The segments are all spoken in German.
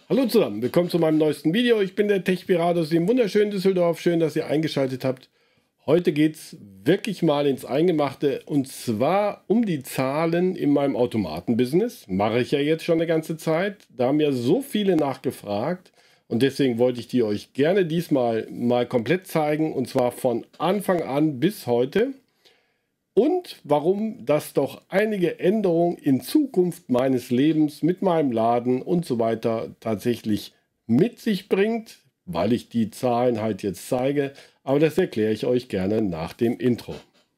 Hallo zusammen, willkommen zu meinem neuesten Video. Ich bin der Tech-Pirat aus dem wunderschönen Düsseldorf. Schön, dass ihr eingeschaltet habt. Heute geht es wirklich mal ins Eingemachte und zwar um die Zahlen in meinem Automatenbusiness. Mache ich ja jetzt schon eine ganze Zeit. Da haben ja so viele nachgefragt und deswegen wollte ich die euch gerne diesmal mal komplett zeigen und zwar von Anfang an bis heute. Und warum das doch einige Änderungen in Zukunft meines Lebens mit meinem Laden und so weiter tatsächlich mit sich bringt, weil ich die Zahlen halt jetzt zeige. Aber das erkläre ich euch gerne nach dem Intro.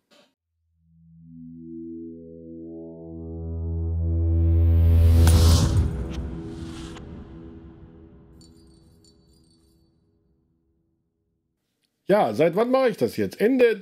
Ja, seit wann mache ich das jetzt? Ende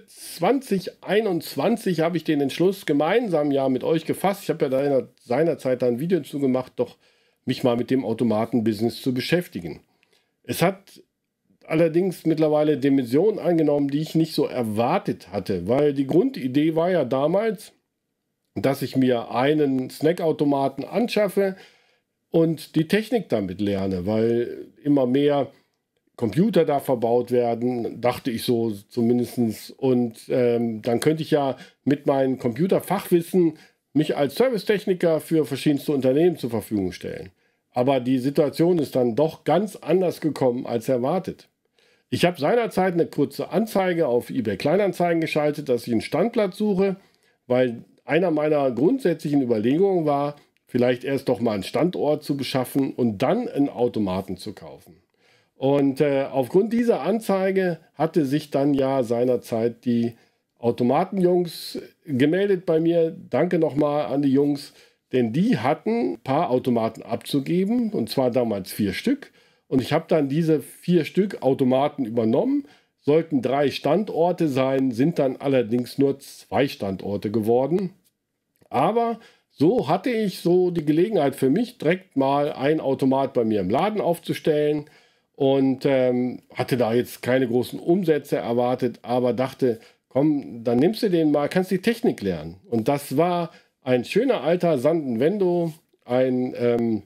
2021 habe ich den Entschluss gemeinsam ja mit euch gefasst. Ich habe ja da seinerzeit ein Video zu gemacht, doch mich mal mit dem Automatenbusiness zu beschäftigen. Es hat allerdings mittlerweile Dimensionen angenommen, die ich nicht so erwartet hatte, weil die Grundidee war ja damals, dass ich mir einen Snackautomaten anschaffe und die Technik damit lerne, weil immer mehr Computer da verbaut werden, dachte ich so zumindest. Und dann könnte ich ja mit meinem Computerfachwissen mich als Servicetechniker für verschiedenste Unternehmen zur Verfügung stellen. Aber die Situation ist dann doch ganz anders gekommen als erwartet. Ich habe seinerzeit eine kurze Anzeige auf eBay Kleinanzeigen geschaltet, dass ich einen Standplatz suche, weil einer meiner grundsätzlichen Überlegungen war, vielleicht erst doch mal einen Standort zu beschaffen und dann einen Automaten zu kaufen. Und aufgrund dieser Anzeige hatte sich dann ja seinerzeit die Automatenjungs gemeldet bei mir. Danke nochmal an die Jungs, denn die hatten ein paar Automaten abzugeben, und zwar damals 4 Stück. Und ich habe dann diese 4 Stück Automaten übernommen, sollten 3 Standorte sein, sind dann allerdings nur 2 Standorte geworden. Aber so hatte ich so die Gelegenheit für mich, direkt mal einen Automat bei mir im Laden aufzustellen. Und hatte da jetzt keine großen Umsätze erwartet, aber dachte, komm, dann nimmst du den mal, kannst die Technik lernen. Und das war ein schöner alter Sanden Wendo, ein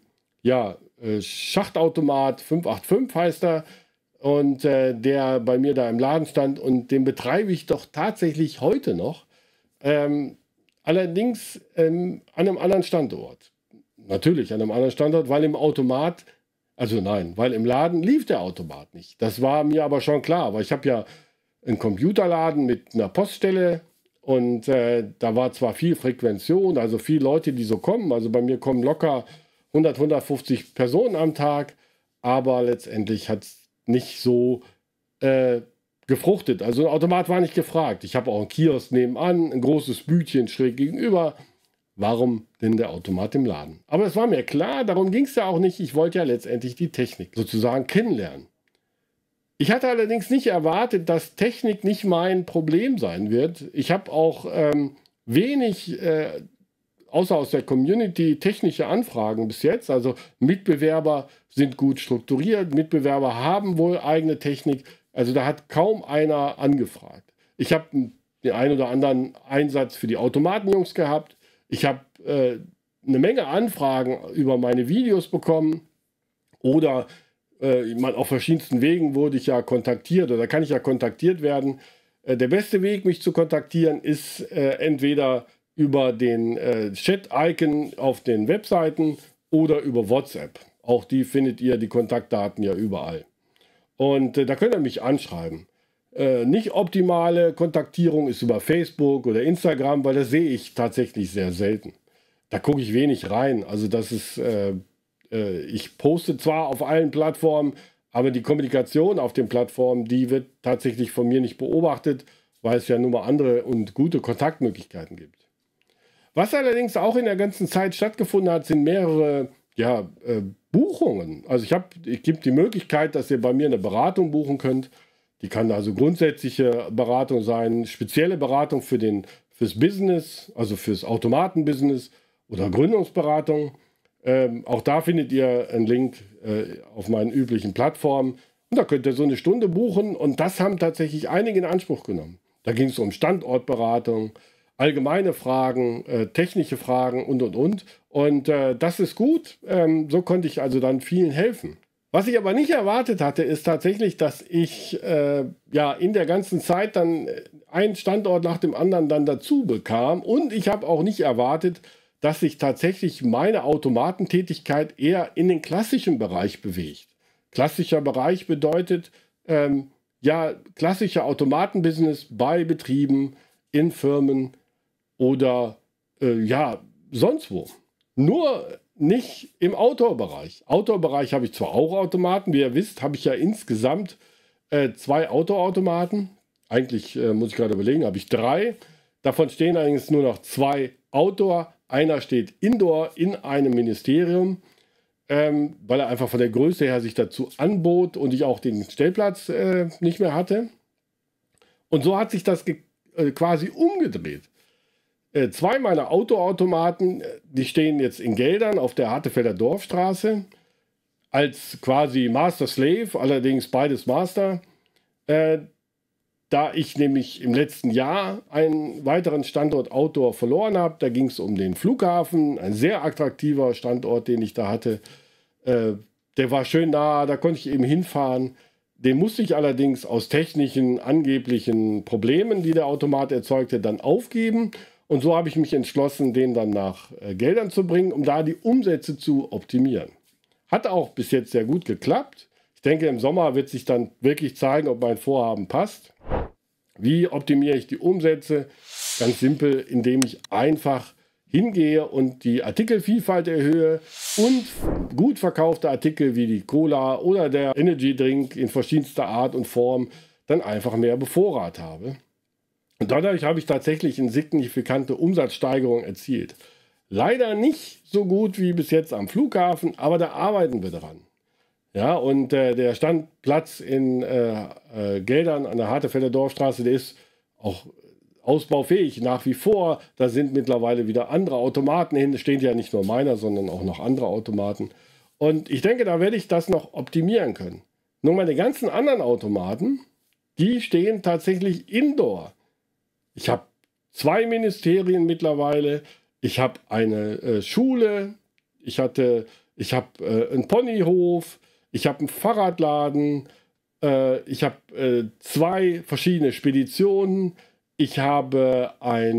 Schachtautomat 585 heißt er. Und der bei mir da im Laden stand und den betreibe ich doch tatsächlich heute noch. Allerdings an einem anderen Standort. Natürlich an einem anderen Standort, weil im Automat... Also nein, weil im Laden lief der Automat nicht. Das war mir aber schon klar, weil ich habe ja einen Computerladen mit einer Poststelle und da war zwar viel Frequention, also viele Leute, die so kommen. Also bei mir kommen locker 100, 150 Personen am Tag, aber letztendlich hat es nicht so gefruchtet. Also ein Automat war nicht gefragt. Ich habe auch einen Kiosk nebenan, ein großes Bütchen schräg gegenüber. Warum denn der Automat im Laden? Aber es war mir klar, darum ging es ja auch nicht. Ich wollte ja letztendlich die Technik sozusagen kennenlernen. Ich hatte allerdings nicht erwartet, dass Technik nicht mein Problem sein wird. Ich habe auch wenig, außer aus der Community, technische Anfragen bis jetzt. Also Mitbewerber sind gut strukturiert, Mitbewerber haben wohl eigene Technik. Also da hat kaum einer angefragt. Ich habe den einen oder anderen Einsatz für die Automatenjungs gehabt. Ich habe eine Menge Anfragen über meine Videos bekommen oder auf verschiedensten Wegen wurde ich ja kontaktiert oder kann ich ja kontaktiert werden. Der beste Weg, mich zu kontaktieren, ist entweder über den Chat-Icon auf den Webseiten oder über WhatsApp. Auch die findet ihr, die Kontaktdaten ja überall. Und da könnt ihr mich anschreiben. Nicht optimale Kontaktierung ist über Facebook oder Instagram, weil das sehe ich tatsächlich sehr selten. Da gucke ich wenig rein. Also das ist, ich poste zwar auf allen Plattformen, aber die Kommunikation auf den Plattformen, die wird tatsächlich von mir nicht beobachtet, weil es ja nur mal andere und gute Kontaktmöglichkeiten gibt. Was allerdings auch in der ganzen Zeit stattgefunden hat, sind mehrere Buchungen. Also ich gebe die Möglichkeit, dass ihr bei mir eine Beratung buchen könnt. Die kann also grundsätzliche Beratung sein, spezielle Beratung fürs Business, also fürs Automatenbusiness oder Gründungsberatung. Auch da findet ihr einen Link auf meinen üblichen Plattformen. Und da könnt ihr so eine Stunde buchen und das haben tatsächlich einige in Anspruch genommen. Da ging es um Standortberatung, allgemeine Fragen, technische Fragen und. Und das ist gut. So konnte ich also dann vielen helfen. Was ich aber nicht erwartet hatte, ist tatsächlich, dass ich ja in der ganzen Zeit dann einen Standort nach dem anderen dann dazu bekam. Und ich habe auch nicht erwartet, dass sich tatsächlich meine Automatentätigkeit eher in den klassischen Bereich bewegt. Klassischer Bereich bedeutet ja klassischer Automatenbusiness bei Betrieben, in Firmen oder ja sonst wo. Nur nicht im Outdoor-Bereich. Outdoor-Bereich habe ich zwar auch Automaten, wie ihr wisst, habe ich ja insgesamt 2 Outdoor-Automaten. Eigentlich muss ich gerade überlegen, habe ich 3. Davon stehen allerdings nur noch 2 Outdoor. Einer steht Indoor in einem Ministerium, weil er einfach von der Größe her sich dazu anbot und ich auch den Stellplatz nicht mehr hatte. Und so hat sich das quasi umgedreht. 2 meiner Autoautomaten, die stehen jetzt in Geldern auf der Hartefelder Dorfstraße als quasi Master-Slave, allerdings beides Master. Da ich nämlich im letzten Jahr einen weiteren Standort Outdoor verloren habe, da ging es um den Flughafen, ein sehr attraktiver Standort, den ich da hatte. Der war schön nah, da konnte ich eben hinfahren. Den musste ich allerdings aus technischen, angeblichen Problemen, die der Automat erzeugte, dann aufgeben. Und so habe ich mich entschlossen, den dann nach Geldern zu bringen, um da die Umsätze zu optimieren. Hat auch bis jetzt sehr gut geklappt. Ich denke, im Sommer wird sich dann wirklich zeigen, ob mein Vorhaben passt. Wie optimiere ich die Umsätze? Ganz simpel, indem ich einfach hingehe und die Artikelvielfalt erhöhe und gut verkaufte Artikel wie die Cola oder der Energy Drink in verschiedenster Art und Form dann einfach mehr bevorrat habe. Und dadurch habe ich tatsächlich eine signifikante Umsatzsteigerung erzielt. Leider nicht so gut wie bis jetzt am Flughafen, aber da arbeiten wir dran. Ja, und der Standplatz in Geldern an der Hartefelder Dorfstraße, der ist auch ausbaufähig nach wie vor. Da sind mittlerweile wieder andere Automaten hin. Es stehen ja nicht nur meiner, sondern auch noch andere Automaten. Und ich denke, da werde ich das noch optimieren können. Nur meine ganzen anderen Automaten, die stehen tatsächlich indoor. Ich habe 2 Ministerien mittlerweile. Ich habe eine Schule. Ich habe einen Ponyhof. Ich habe einen Fahrradladen. Ich habe 2 verschiedene Speditionen. Ich habe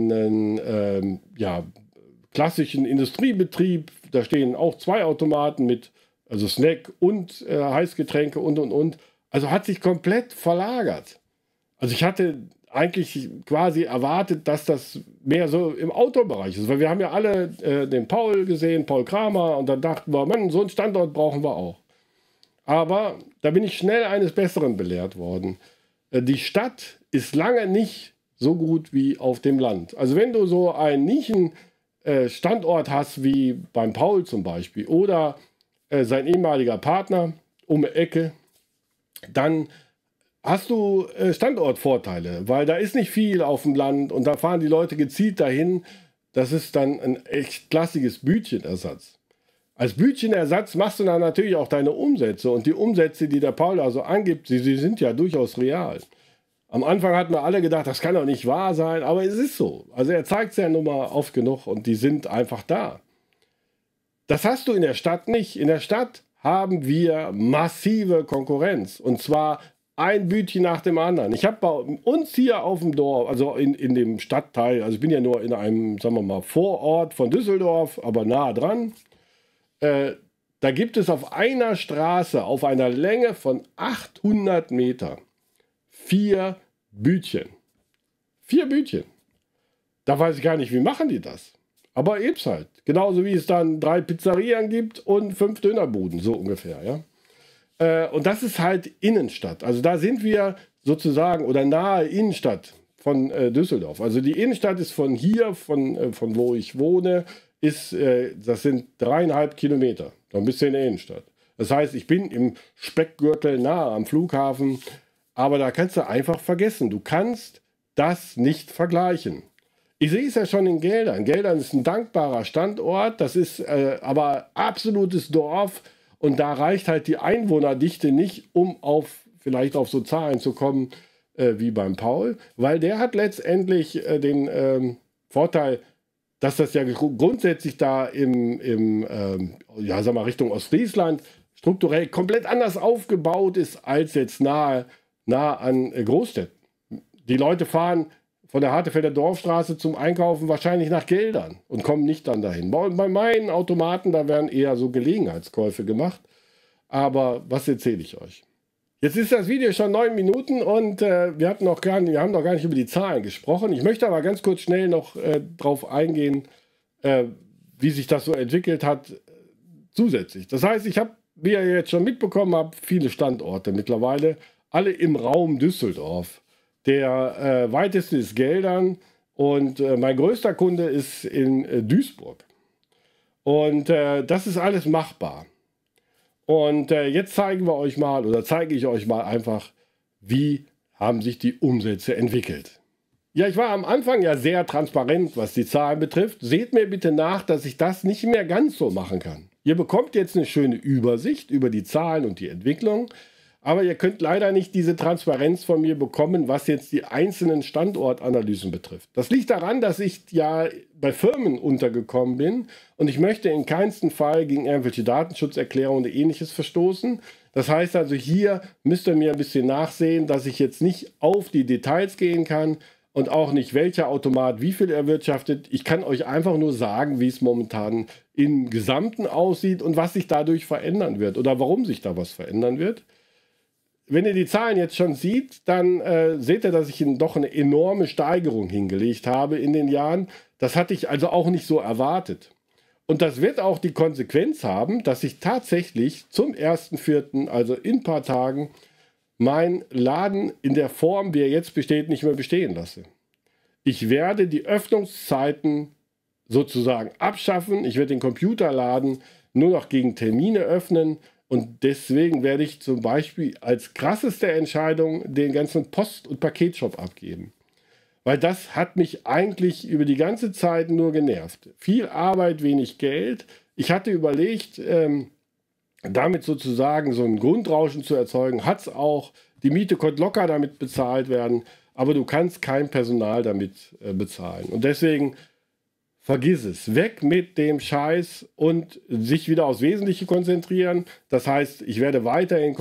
einen ja, klassischen Industriebetrieb. Da stehen auch 2 Automaten mit also Snack und Heißgetränke und. Also hat sich komplett verlagert. Also ich hatte eigentlich quasi erwartet, dass das mehr so im Outdoor-Bereich ist. Weil wir haben ja alle den Paul gesehen, Paul Kramer, und dann dachten wir, Mann, so einen Standort brauchen wir auch. Aber da bin ich schnell eines Besseren belehrt worden. Die Stadt ist lange nicht so gut wie auf dem Land. Also wenn du so einen Nischen-Standort hast wie beim Paul zum Beispiel oder sein ehemaliger Partner um die Ecke, dann hast du Standortvorteile, weil da ist nicht viel auf dem Land und da fahren die Leute gezielt dahin. Das ist dann ein echt klassisches Bütchenersatz. Als Bütchenersatz machst du dann natürlich auch deine Umsätze und die Umsätze, die der Paul also angibt, sie sind ja durchaus real. Am Anfang hatten wir alle gedacht, das kann doch nicht wahr sein, aber es ist so. Also er zeigt es ja nun mal oft genug und die sind einfach da. Das hast du in der Stadt nicht. In der Stadt haben wir massive Konkurrenz und zwar ein Bütchen nach dem anderen. Ich habe bei uns hier auf dem Dorf, also in dem Stadtteil, also ich bin ja nur in einem, sagen wir mal, Vorort von Düsseldorf, aber nah dran. Da gibt es auf einer Straße, auf einer Länge von 800 Meter, 4 Bütchen. 4 Bütchen. Da weiß ich gar nicht, wie machen die das? Aber eb's halt. Genauso wie es dann 3 Pizzerien gibt und 5 Dönerbuden, so ungefähr, ja. Und das ist halt Innenstadt. Also da sind wir sozusagen oder nahe Innenstadt von Düsseldorf. Also die Innenstadt ist von hier, von wo ich wohne, das sind 3,5 Kilometer. Dann bist du in der Innenstadt. Das heißt, ich bin im Speckgürtel nahe am Flughafen, aber da kannst du einfach vergessen. Du kannst das nicht vergleichen. Ich sehe es ja schon in Geldern. Geldern ist ein dankbarer Standort, das ist aber absolutes Dorf. Und da reicht halt die Einwohnerdichte nicht, um vielleicht auf so Zahlen zu kommen wie beim Paul, weil der hat letztendlich Vorteil, dass das ja grundsätzlich da ja, sag mal, Richtung Ostfriesland strukturell komplett anders aufgebaut ist als jetzt nah an Großstädten. Die Leute fahren von der Hartefelder Dorfstraße zum Einkaufen wahrscheinlich nach Geldern und kommen nicht dann dahin. Bei meinen Automaten, da werden eher so Gelegenheitskäufe gemacht. Aber was erzähle ich euch? Jetzt ist das Video schon 9 Minuten und wir haben noch gar nicht über die Zahlen gesprochen. Ich möchte aber ganz kurz schnell noch drauf eingehen, wie sich das so entwickelt hat zusätzlich. Das heißt, ich habe, wie ihr jetzt schon mitbekommen habt, viele Standorte mittlerweile, alle im Raum Düsseldorf. Der weiteste ist Geldern und mein größter Kunde ist in Duisburg. Und das ist alles machbar. Und jetzt zeige ich euch mal einfach, wie haben sich die Umsätze entwickelt. Ja, ich war am Anfang ja sehr transparent, was die Zahlen betrifft. Seht mir bitte nach, dass ich das nicht mehr ganz so machen kann. Ihr bekommt jetzt eine schöne Übersicht über die Zahlen und die Entwicklung, aber ihr könnt leider nicht diese Transparenz von mir bekommen, was jetzt die einzelnen Standortanalysen betrifft. Das liegt daran, dass ich ja bei Firmen untergekommen bin und ich möchte in keinsten Fall gegen irgendwelche Datenschutzerklärungen oder Ähnliches verstoßen. Das heißt also, hier müsst ihr mir ein bisschen nachsehen, dass ich jetzt nicht auf die Details gehen kann und auch nicht, welcher Automat wie viel erwirtschaftet. Ich kann euch einfach nur sagen, wie es momentan im Gesamten aussieht und was sich dadurch verändern wird oder warum sich da was verändern wird. Wenn ihr die Zahlen jetzt schon seht, dann seht ihr, dass ich doch eine enorme Steigerung hingelegt habe in den Jahren. Das hatte ich also auch nicht so erwartet. Und das wird auch die Konsequenz haben, dass ich tatsächlich zum 1.4., also in ein paar Tagen, mein Laden in der Form, wie er jetzt besteht, nicht mehr bestehen lasse. Ich werde die Öffnungszeiten sozusagen abschaffen. Ich werde den Computerladen nur noch gegen Termine öffnen. Und deswegen werde ich zum Beispiel als krasseste Entscheidung den ganzen Post- und Paketshop abgeben. Weil das hat mich eigentlich über die ganze Zeit nur genervt. Viel Arbeit, wenig Geld. Ich hatte überlegt, damit sozusagen so ein Grundrauschen zu erzeugen. Hat es auch. Die Miete konnte locker damit bezahlt werden. Aber du kannst kein Personal damit bezahlen. Und deswegen vergiss es. Weg mit dem Scheiß und sich wieder aufs Wesentliche konzentrieren. Das heißt, ich werde weiterhin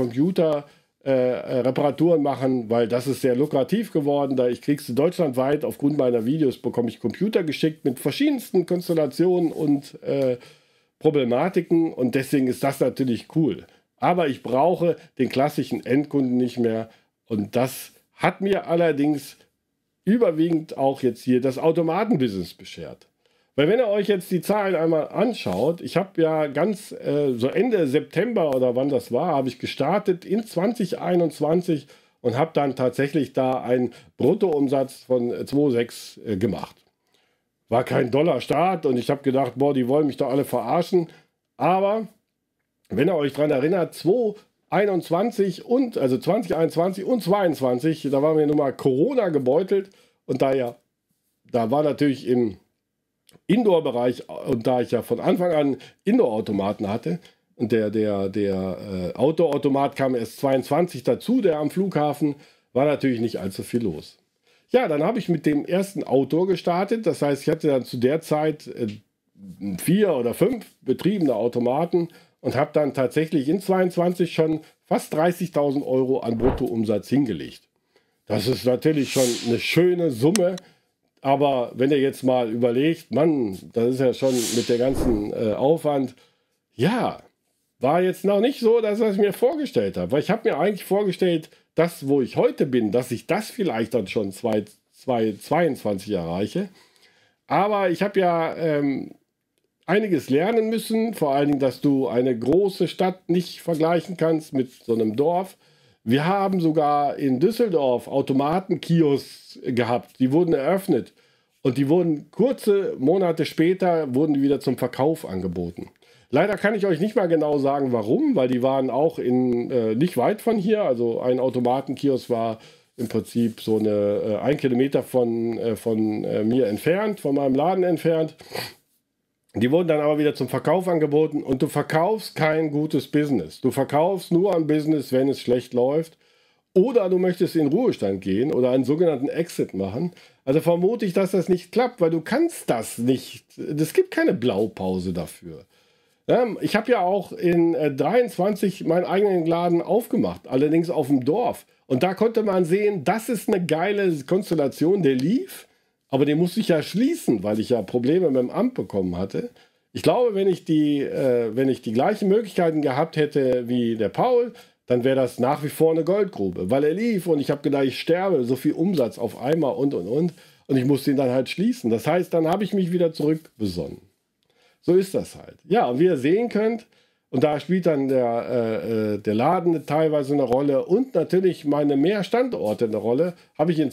Computerreparaturen machen, weil das ist sehr lukrativ geworden. Da ich kriegst du deutschlandweit aufgrund meiner Videos bekomme ich Computer geschickt mit verschiedensten Konstellationen und Problematiken und deswegen ist das natürlich cool. Aber ich brauche den klassischen Endkunden nicht mehr und das hat mir allerdings überwiegend auch jetzt hier das Automatenbusiness beschert. Weil wenn ihr euch jetzt die Zahlen einmal anschaut, ich habe ja ganz so Ende September oder wann das war, habe ich gestartet in 2021 und habe dann tatsächlich da einen Bruttoumsatz von 2,6 gemacht. War kein Dollar-Start und ich habe gedacht, boah, die wollen mich doch alle verarschen. Aber wenn ihr euch daran erinnert, 2021 und 2022, da war mir nun mal Corona gebeutelt und da war natürlich im Indoor-Bereich und da ich ja von Anfang an Indoor-Automaten hatte und der Outdoor-Automat kam erst 22 dazu, der am Flughafen, war natürlich nicht allzu viel los. Ja, dann habe ich mit dem ersten Outdoor gestartet. Das heißt, ich hatte dann zu der Zeit 4 oder 5 betriebene Automaten und habe dann tatsächlich in 22 schon fast 30.000 Euro an Bruttoumsatz hingelegt. Das ist natürlich schon eine schöne Summe, aber wenn ihr jetzt mal überlegt, Mann, das ist ja schon mit der ganzen Aufwand, ja, war jetzt noch nicht so, dass ich mir vorgestellt habe. Weil ich habe mir eigentlich vorgestellt, das, wo ich heute bin, dass ich das vielleicht dann schon 2022 erreiche. Aber ich habe ja einiges lernen müssen, vor allen Dingen, dass du eine große Stadt nicht vergleichen kannst mit so einem Dorf. Wir haben sogar in Düsseldorf Automatenkiosks gehabt, die wurden eröffnet und die wurden kurze Monate später wurden die wieder zum Verkauf angeboten. Leider kann ich euch nicht mal genau sagen, warum, weil die waren auch nicht weit von hier. Also ein Automatenkiosk war im Prinzip so 1 Kilometer von mir entfernt, von meinem Laden entfernt. Die wurden dann aber wieder zum Verkauf angeboten und du verkaufst kein gutes Business. Du verkaufst nur ein Business, wenn es schlecht läuft. oder du möchtest in Ruhestand gehen oder einen sogenannten Exit machen. Also vermute ich, dass das nicht klappt, weil du kannst das nicht. Es gibt keine Blaupause dafür. Ja, ich habe ja auch in 23 meinen eigenen Laden aufgemacht, allerdings auf dem Dorf. Und da konnte man sehen, das ist eine geile Konstellation, der lief, aber den musste ich ja schließen, weil ich ja Probleme mit dem Amt bekommen hatte. Ich glaube, wenn ich die gleichen Möglichkeiten gehabt hätte wie der Paul, dann wäre das nach wie vor eine Goldgrube, weil er lief und ich habe gedacht, ich sterbe, so viel Umsatz auf einmal und. Und ich musste ihn dann halt schließen. Das heißt, dann habe ich mich wieder zurückbesonnen. So ist das halt. Ja, und wie ihr sehen könnt, und da spielt dann der Laden teilweise eine Rolle und natürlich meine Mehrstandorte eine Rolle, habe ich in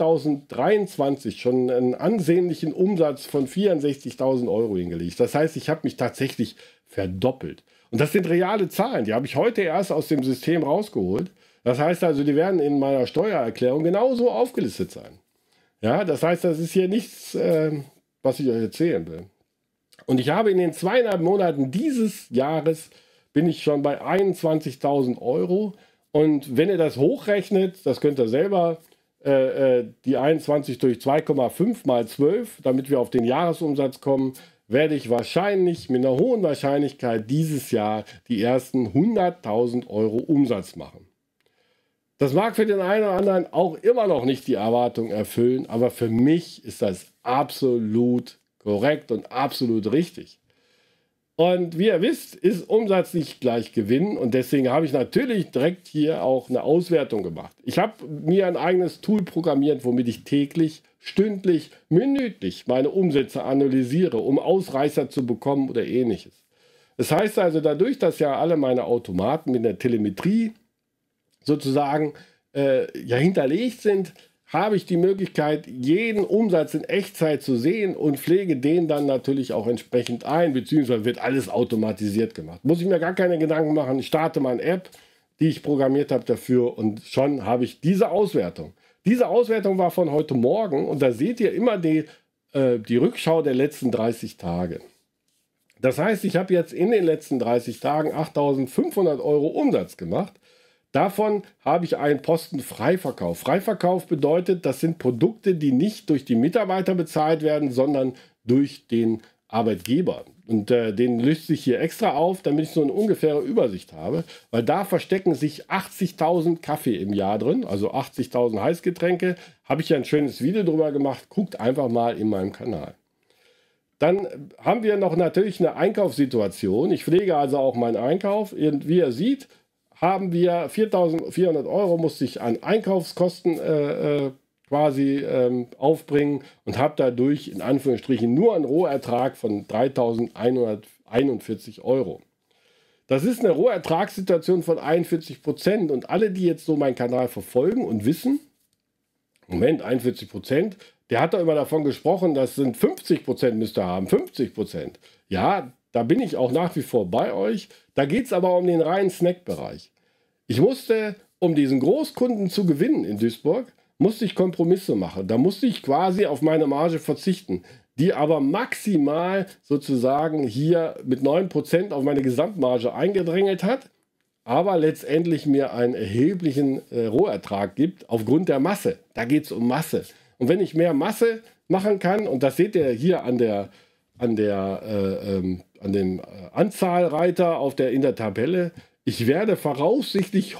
2023 schon einen ansehnlichen Umsatz von 64.000 Euro hingelegt. Das heißt, ich habe mich tatsächlich verdoppelt. Und das sind reale Zahlen, die habe ich heute erst aus dem System rausgeholt. Das heißt also, die werden in meiner Steuererklärung genauso aufgelistet sein. Ja, das heißt, das ist hier nichts, was ich euch erzählen will. Und ich habe in den 2,5 Monaten dieses Jahres bin ich schon bei 21.000 Euro. Und wenn ihr das hochrechnet, das könnt ihr selber, die 21 durch 2,5 mal 12, damit wir auf den Jahresumsatz kommen, werde ich wahrscheinlich mit einer hohen Wahrscheinlichkeit dieses Jahr die ersten 100.000 Euro Umsatz machen. Das mag für den einen oder anderen auch immer noch nicht die Erwartung erfüllen, aber für mich ist das absolut korrekt und absolut richtig. Und wie ihr wisst, ist Umsatz nicht gleich Gewinn und deswegen habe ich natürlich direkt hier auch eine Auswertung gemacht. Ich habe mir ein eigenes Tool programmiert, womit ich täglich, stündlich, minütlich meine Umsätze analysiere, um Ausreißer zu bekommen oder ähnliches. Das heißt also, dadurch, dass ja alle meine Automaten mit der Telemetrie sozusagen hinterlegt sind, habe ich die Möglichkeit, jeden Umsatz in Echtzeit zu sehen und pflege den dann natürlich auch entsprechend ein, beziehungsweise wird alles automatisiert gemacht. Muss ich mir gar keine Gedanken machen. Ich starte meine App, die ich programmiert habe dafür und schon habe ich diese Auswertung. Diese Auswertung war von heute Morgen und da seht ihr immer die Rückschau der letzten 30 Tage. Das heißt, ich habe jetzt in den letzten 30 Tagen 8.500 Euro Umsatz gemacht. Davon habe ich einen Posten Freiverkauf. Freiverkauf bedeutet, das sind Produkte, die nicht durch die Mitarbeiter bezahlt werden, sondern durch den Arbeitgeber. Und den löst sich hier extra auf, damit ich so eine ungefähre Übersicht habe, weil da verstecken sich 80.000 Kaffee im Jahr drin, also 80.000 Heißgetränke. Habe ich ja ein schönes Video drüber gemacht, guckt einfach mal in meinem Kanal. Dann haben wir noch natürlich eine Einkaufssituation. Ich pflege also auch meinen Einkauf. Und wie ihr seht, haben wir 4.400 Euro musste ich an Einkaufskosten quasi aufbringen und habe dadurch in Anführungsstrichen nur einen Rohertrag von 3.141 Euro. Das ist eine Rohertragssituation von 41% und alle, die jetzt so meinen Kanal verfolgen und wissen, Moment, 41%, der hat doch immer davon gesprochen, das sind 50% müsst ihr haben, 50%. Ja, da bin ich auch nach wie vor bei euch. Da geht es aber um den reinen Snackbereich. Ich musste, um diesen Großkunden zu gewinnen in Duisburg, musste ich Kompromisse machen. Da musste ich quasi auf meine Marge verzichten, die aber maximal sozusagen hier mit 9% auf meine Gesamtmarge eingedrängelt hat, aber letztendlich mir einen erheblichen Rohertrag gibt aufgrund der Masse. Da geht es um Masse. Und wenn ich mehr Masse machen kann, und das seht ihr hier an dem Anzahlreiter in der Tabelle, ich werde voraussichtlich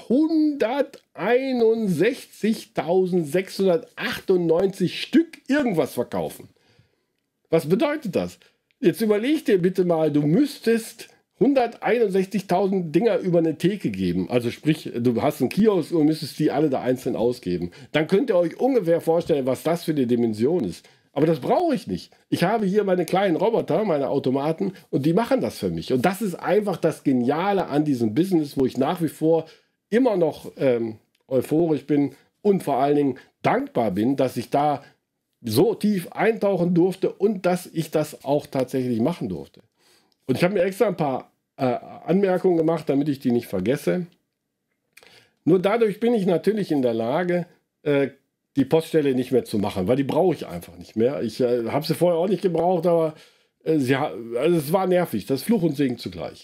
161.698 Stück irgendwas verkaufen. Was bedeutet das? Jetzt überleg dir bitte mal, du müsstest 161.000 Dinger über eine Theke geben. Also sprich, du hast einen Kiosk und müsstest die alle da einzeln ausgeben. Dann könnt ihr euch ungefähr vorstellen, was das für eine Dimension ist. Aber das brauche ich nicht. Ich habe hier meine kleinen Roboter, meine Automaten und die machen das für mich. Und das ist einfach das Geniale an diesem Business, wo ich nach wie vor immer noch euphorisch bin und vor allen Dingen dankbar bin, dass ich da so tief eintauchen durfte und dass ich das auch tatsächlich machen durfte. Und ich habe mir extra ein paar Anmerkungen gemacht, damit ich die nicht vergesse. Nur dadurch bin ich natürlich in der Lage, die Poststelle nicht mehr zu machen, weil die brauche ich einfach nicht mehr. Ich habe sie vorher auch nicht gebraucht, aber es war nervig. Das ist Fluch und Segen zugleich.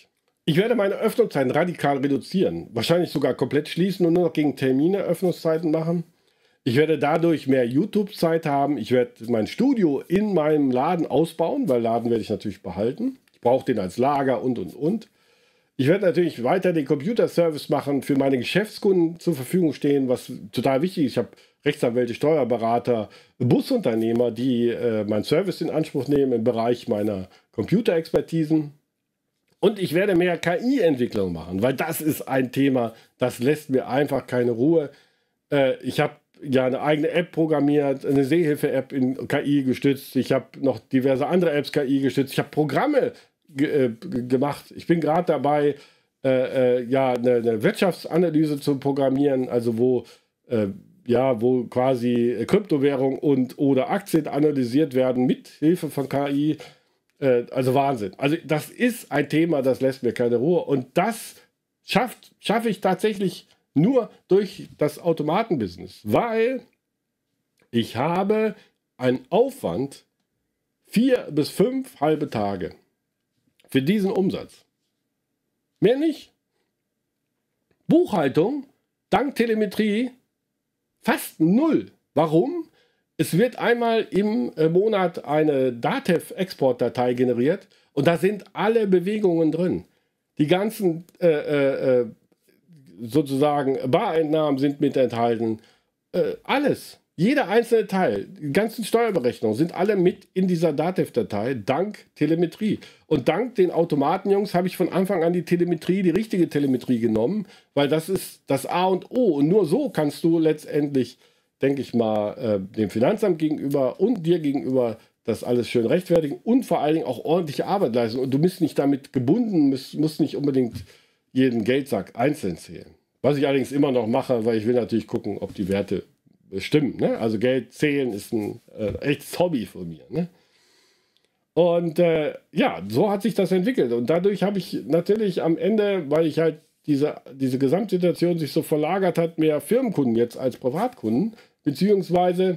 Ich werde meine Öffnungszeiten radikal reduzieren. Wahrscheinlich sogar komplett schließen und nur noch gegen Termine Öffnungszeiten machen. Ich werde dadurch mehr YouTube-Zeit haben. Ich werde mein Studio in meinem Laden ausbauen, weil Laden werde ich natürlich behalten. Ich brauche den als Lager und. Ich werde natürlich weiter den Computerservice machen, für meine Geschäftskunden zur Verfügung stehen, was total wichtig ist. Ich habe Rechtsanwälte, Steuerberater, Busunternehmer, die meinen Service in Anspruch nehmen im Bereich meiner Computerexpertisen. Und ich werde mehr KI-Entwicklung machen, weil das ist ein Thema, das lässt mir einfach keine Ruhe. Ich habe ja eine eigene App programmiert, eine Sehhilfe-App in KI gestützt. Ich habe noch diverse andere Apps KI gestützt. Ich habe Programme gemacht. Ich bin gerade dabei, ja, eine Wirtschaftsanalyse zu programmieren, also wo quasi Kryptowährung und oder Aktien analysiert werden mit Hilfe von KI. Also Wahnsinn. Also das ist ein Thema, das lässt mir keine Ruhe. Und das schaffe ich tatsächlich nur durch das Automatenbusiness, weil ich habe einen Aufwand 4 bis 5 halbe Tage für diesen Umsatz. Mehr nicht. Buchhaltung, dank Telemetrie, fast null. Warum? Es wird einmal im Monat eine DATEV-Exportdatei generiert und da sind alle Bewegungen drin. Die ganzen sozusagen Bareinnahmen sind mit enthalten. Alles. Jeder einzelne Teil, die ganzen Steuerberechnungen sind alle mit in dieser DATEV-Datei, dank Telemetrie. Und dank den Automatenjungs habe ich von Anfang an die Telemetrie, die richtige Telemetrie genommen, weil das ist das A und O. Und nur so kannst du letztendlich, denke ich mal, dem Finanzamt gegenüber und dir gegenüber das alles schön rechtfertigen und vor allen Dingen auch ordentliche Arbeit leisten. Und du bist nicht damit gebunden, musst nicht unbedingt jeden Geldsack einzeln zählen. Was ich allerdings immer noch mache, weil ich will natürlich gucken, ob die Werte stimmen. Ne? Also Geld zählen ist ein echtes Hobby von mir. Ne? Und ja, so hat sich das entwickelt. Und dadurch habe ich natürlich am Ende, weil ich halt diese Gesamtsituation sich so verlagert hat, mehr Firmenkunden jetzt als Privatkunden, beziehungsweise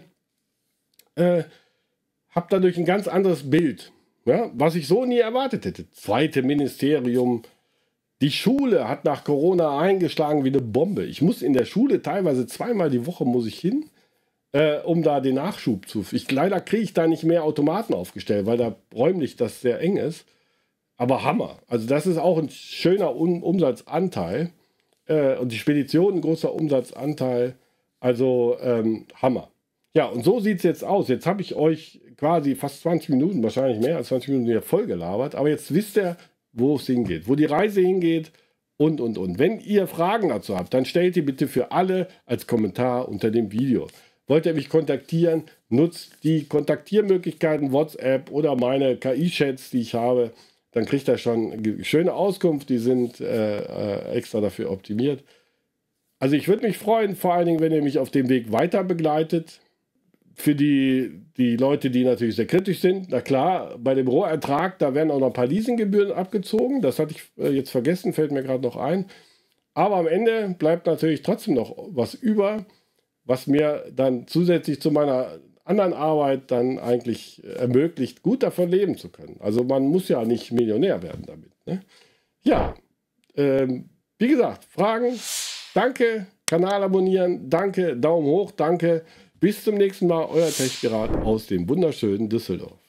habe dadurch ein ganz anderes Bild, ja? Was ich so nie erwartet hätte. Zweite Ministerium. Die Schule hat nach Corona eingeschlagen wie eine Bombe. Ich muss in der Schule teilweise 2-mal die Woche muss ich hin, um da den Nachschub zu. Leider kriege ich da nicht mehr Automaten aufgestellt, weil da räumlich das sehr eng ist. Aber Hammer. Also das ist auch ein schöner Umsatzanteil. Und die Spedition ein großer Umsatzanteil. Also Hammer. Ja, und so sieht es jetzt aus. Jetzt habe ich euch quasi fast 20 Minuten, wahrscheinlich mehr als 20 Minuten wieder voll gelabert. Aber jetzt wisst ihr, wo es hingeht, wo die Reise hingeht und. Wenn ihr Fragen dazu habt, dann stellt die bitte für alle als Kommentar unter dem Video. Wollt ihr mich kontaktieren, nutzt die Kontaktiermöglichkeiten WhatsApp oder meine KI-Chats, die ich habe. Dann kriegt ihr schon eine schöne Auskunft, die sind extra dafür optimiert. Also ich würde mich freuen, vor allen Dingen, wenn ihr mich auf dem Weg weiter begleitet. Für die Leute, die natürlich sehr kritisch sind, na klar, bei dem Rohertrag, da werden auch noch ein paar Leasinggebühren abgezogen. Das hatte ich jetzt vergessen, fällt mir gerade noch ein. Aber am Ende bleibt natürlich trotzdem noch was über, was mir dann zusätzlich zu meiner anderen Arbeit dann eigentlich ermöglicht, gut davon leben zu können. Also man muss ja nicht Millionär werden damit. Ne? Ja, wie gesagt, Fragen, danke, Kanal abonnieren, danke, Daumen hoch, danke. Bis zum nächsten Mal, euer Tech-Pirat aus dem wunderschönen Düsseldorf.